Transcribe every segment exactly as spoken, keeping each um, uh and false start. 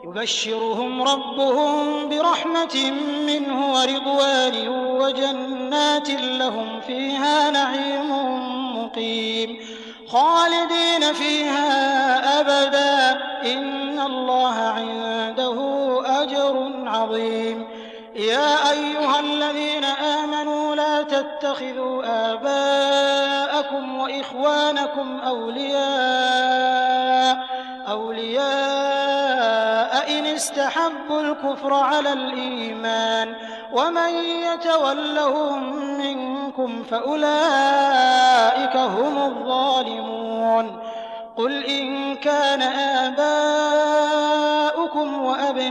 يبشرهم ربهم برحمة منه ورضوان وجنات لهم فيها نعيم مقيم خالدين فيها أبدا إن الله عنده أجر عظيم. يا أيها الذين آمنوا لا تتخذوا آباءكم وإخوانكم أولياء أولياء إن استحبوا الكفر على الإيمان ومن يتولهم منكم فأولئك هم الظالمون. قل إن كان آباؤكم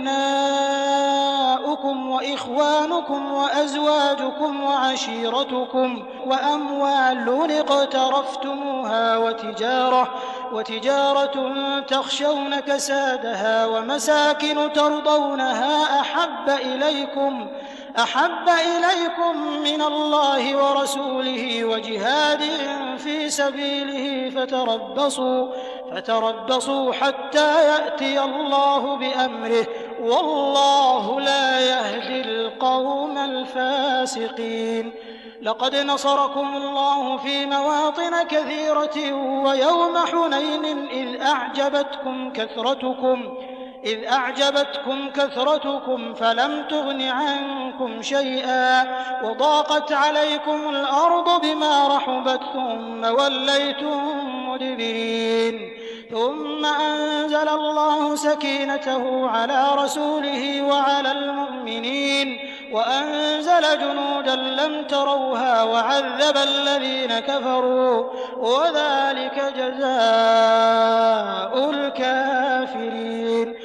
وأبناؤكم وإخوانكم وأزواجكم وعشيرتكم وأموال اقترفتموها وتجارة وتجارة تخشون كسادها ومساكن ترضونها أحب إليكم أحب إليكم من الله ورسوله وجهاد في سبيله فتربصوا فتربصوا حتى يأتي الله بأمره والله لا يهدي القوم الفاسقين. لقد نصركم الله في مواطن كثيرة ويوم حنين إذ أعجبتكم كثرتكم إذ أعجبتكم كثرتكم فلم تغن عنكم شيئا وضاقت عليكم الأرض بما رحبت ثم وليتم مدبرين. ثم أنزل الله سكينته على رسوله وعلى المؤمنين وأنزل جنودا لم تروها وعذب الذين كفروا وذلك جزاء الكافرين.